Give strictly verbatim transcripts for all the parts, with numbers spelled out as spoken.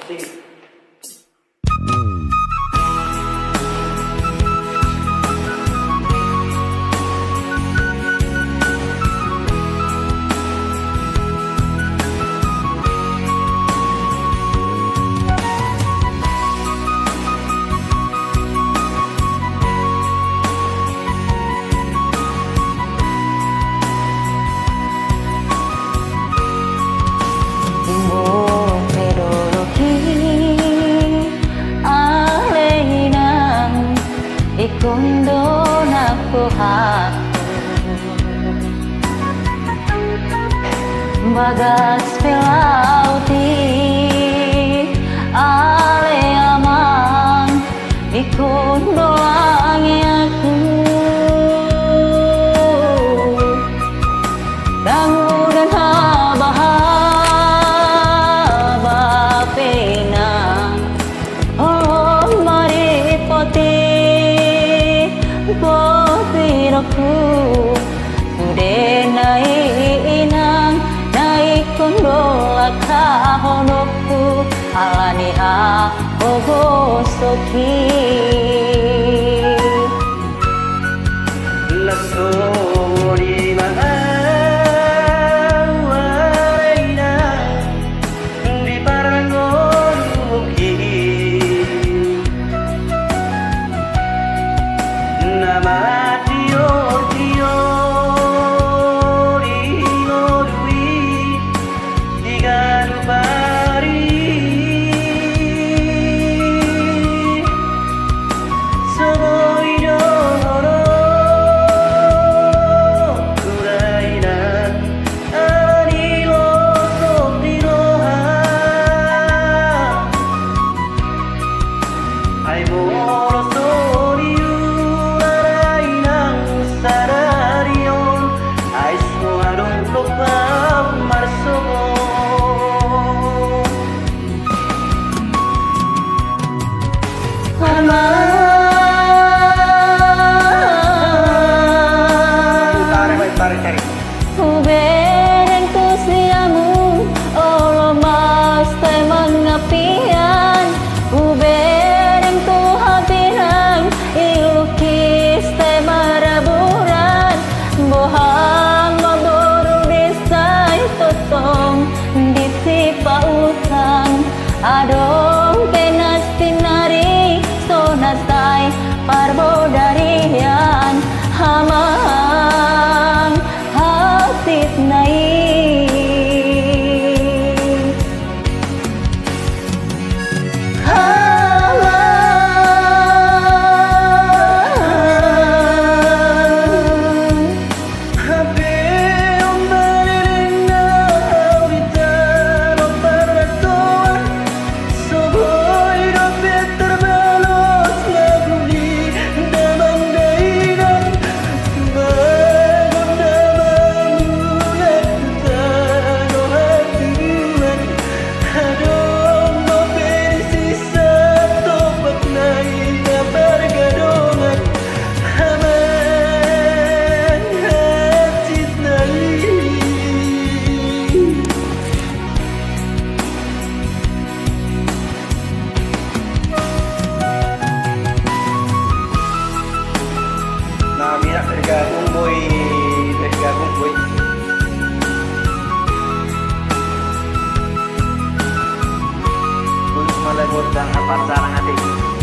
pasti. Ikondo naku haku bagas pelauti ale amang ikondo langi aku dangu dan haba-haba penang oh maripoti potiraku ude nai inang nai kondola kahonokku alani ha ogosoki lasori maang wareina di parangoruki nama dior dior ingorui diganu pari soboi doro uraina ani loso diroha ai moroso Uberen ku siamu olo mas teman ngapian uberen ku habiran ilukis temaraburan bohang maboru desai totong disipa utang adong kenas pinari sonasai parbodarian hamang hasit nai bergabung boy bergabung boy kulit malah gotang apa sarang hati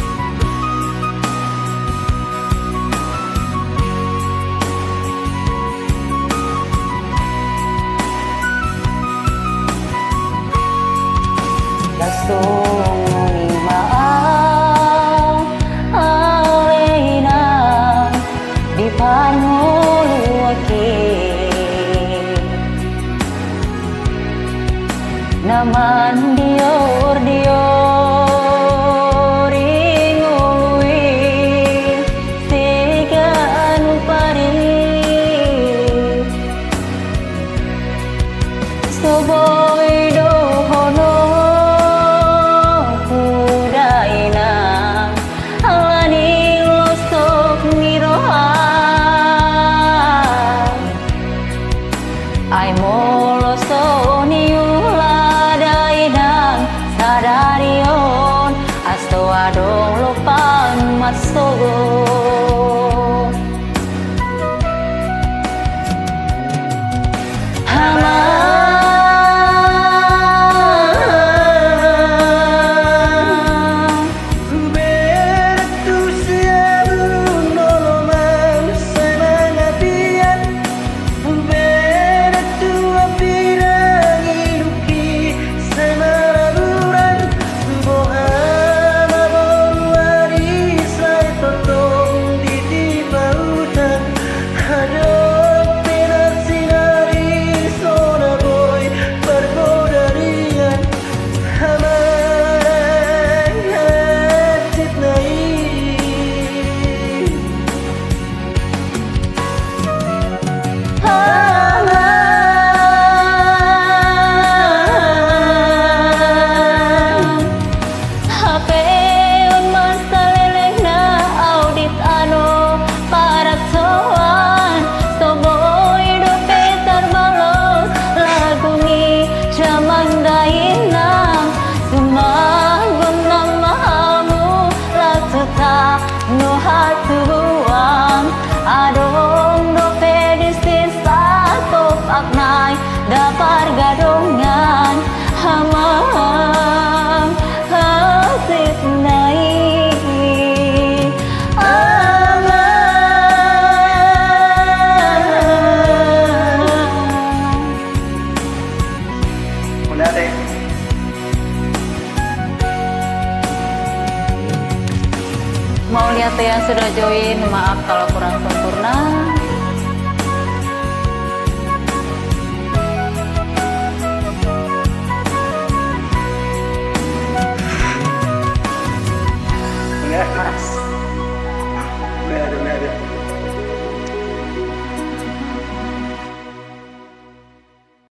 langsung maaf alena di panuluaki naman dior dior ingului siganu pari soboi dohono kudaina alani losok miroha ai moloso ni uladainang sadari pandainang Sumagon na mahamu Lasuta no hatubuang Adong do pedistin Satop aknay Dapar gadongan Hamam Hasit nai Udah deh. Mau lihat yang sudah join, maaf kalau kurang sempurna.